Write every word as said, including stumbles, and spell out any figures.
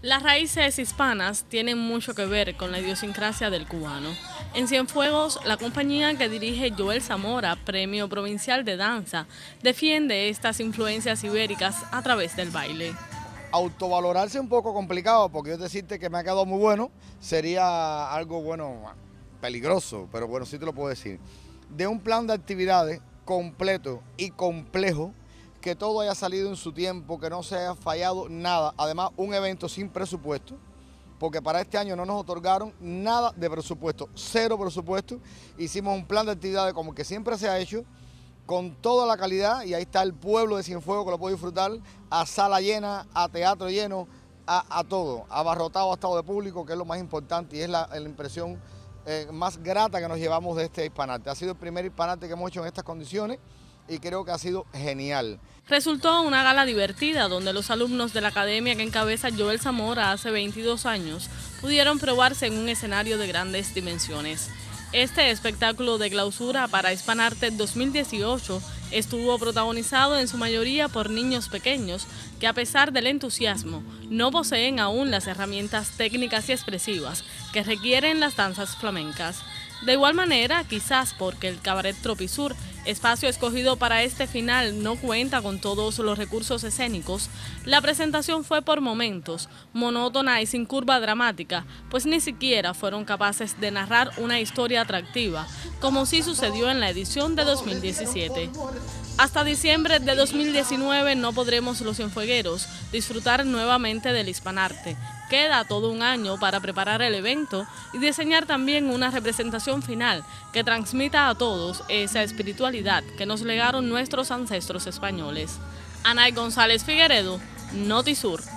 Las raíces hispanas tienen mucho que ver con la idiosincrasia del cubano. En Cienfuegos, la compañía que dirige Joel Zamora, Premio Provincial de Danza, defiende estas influencias ibéricas a través del baile. Autovalorarse es un poco complicado, porque yo decirte que me ha quedado muy bueno sería algo, bueno, peligroso, pero bueno, sí te lo puedo decir. De un plan de actividades completo y complejo, que todo haya salido en su tiempo, que no se haya fallado nada. Además, un evento sin presupuesto, porque para este año no nos otorgaron nada de presupuesto, cero presupuesto. Hicimos un plan de actividades como que siempre se ha hecho, con toda la calidad, y ahí está el pueblo de Cienfuegos que lo puede disfrutar, a sala llena, a teatro lleno, a, a todo, abarrotado a estado de público, que es lo más importante y es la, la impresión eh, más grata que nos llevamos de este Hispanarte. Ha sido el primer Hispanarte que hemos hecho en estas condiciones y creo que ha sido genial. Resultó una gala divertida donde los alumnos de la academia que encabeza Joel Zamora hace veintidós años pudieron probarse en un escenario de grandes dimensiones. Este espectáculo de clausura para Hispanarte dos mil dieciocho estuvo protagonizado en su mayoría por niños pequeños que, a pesar del entusiasmo, no poseen aún las herramientas técnicas y expresivas que requieren las danzas flamencas. De igual manera, quizás porque el Cabaret Tropisur, espacio escogido para este final, no cuenta con todos los recursos escénicos, la presentación fue por momentos monótona y sin curva dramática, pues ni siquiera fueron capaces de narrar una historia atractiva, como sí sucedió en la edición de dos mil diecisiete. Hasta diciembre de dos mil diecinueve no podremos los cienfuegueros disfrutar nuevamente del Hispanarte. Queda todo un año para preparar el evento y diseñar también una representación final que transmita a todos esa espiritualidad que nos legaron nuestros ancestros españoles. Anay González Figueredo, Notisur.